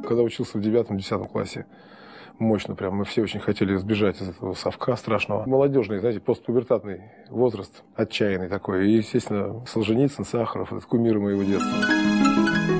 Когда учился в 9-10 классе, мощно прям, мы все очень хотели сбежать из этого совка страшного. Молодежный, знаете, постпубертатный возраст, отчаянный такой. И, естественно, Солженицын, Сахаров, это кумиры моего детства.